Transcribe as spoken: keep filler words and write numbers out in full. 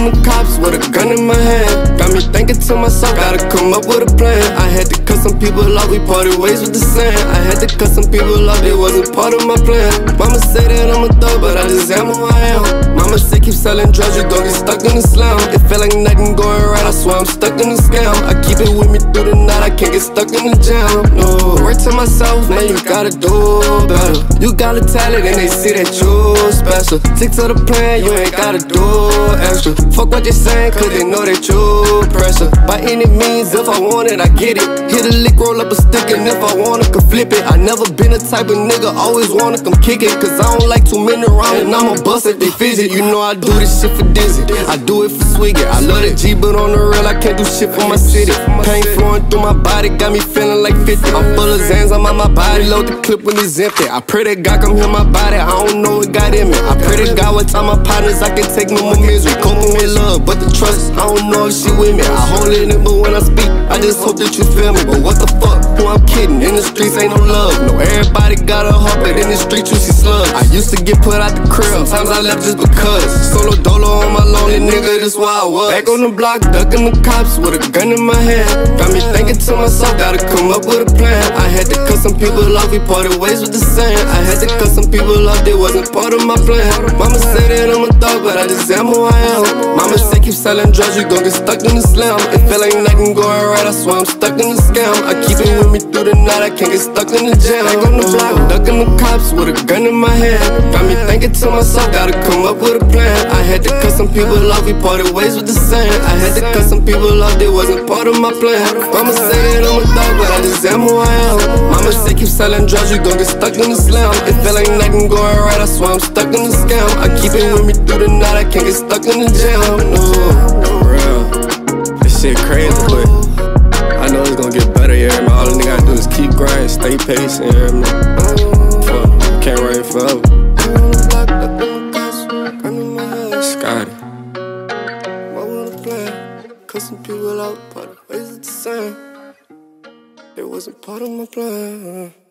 Ducking the cops with a gun in my hand. Got me thinking to myself, gotta come up with a plan. I had to cut some people off, we parted ways with the sand. I had to cut some people off, it wasn't part of my plan. Mama say that I'm a thug, but I just am who I am. Mama say keep selling drugs, you gon' get stuck in the slam. It feel like nothing going right, I swear I'm stuck in the scam. I keep it with me through the night, I can't get stuck in the jam. No, word to myself, man, you gotta do better. You got a talent and they see that you special. Stick to the plan, you ain't gotta do extra. Fuck what you're saying, cause they know that you pressure. By any means, if I want it, I get it. Hit a lick, roll up a stick, and if I want it, can flip it. I never been a type of nigga, always wanna come kick it. Cause I don't like too many around, and I'ma bust if they fidget. You know I do this shit for Dizzy, I do it for Swiggy. I love that G, but on the real, I can't do shit for my city. Pain flowing through my body, got me feeling like fifty. I'm full of Zans, I'm on my body, load the clip when it's empty. I pray that God come heal my body, I don't know what got in me. I pray that God will tell my partners I can take no more misery. Coping with love, but the trust, I don't know if she with me. I hold it in, but when I speak, I just hope that you feel me. But what the fuck, who I'm kidding, in the streets ain't no love. No, everybody got a heart, but in the streets you see slugs. I used to get put out the crib, sometimes I left just because. Solo dolo on my lonely nigga, that's why I was. Back on the block, ducking the cops with a gun in my hand. Got me thinking to myself, gotta come up with a plan. I had to cut some people off, we parted ways with the sand. I had to cut some people off, they wasn't part of my plan. Mama say that I'm a thug, but I just am who I am. Mama say keep selling drugs, you gon' get stuck in the slam. It feel like nothing going right, I swear I'm stuck in the scam. I keep it with me through the night, I can't get stuck in the jam. Back on the block, ducking the cops with a gun in my hand. Got me thinking to myself, gotta come up with a plan. I had to cut some people off, we parted ways with the sand. I had to cut some people off, they wasn't part of my plan. Mama say that I'm a thug, but I just am who I am. Mama say keep selling drugs, you gon' get stuck in the slam. It feel like nothing going right, I swear I'm stuck in the scam. I keep it with me through the night, I can't get stuck in the jam. No, for real, this shit crazy, but I know it's gonna get better, yeah, man. All a nigga gotta do is keep grinding, stay patient, yeah, man. Fuck, can't rain forever. Scotty. What wanna play? Cut some people out, but the ways it's the same. It wasn't part of my plan.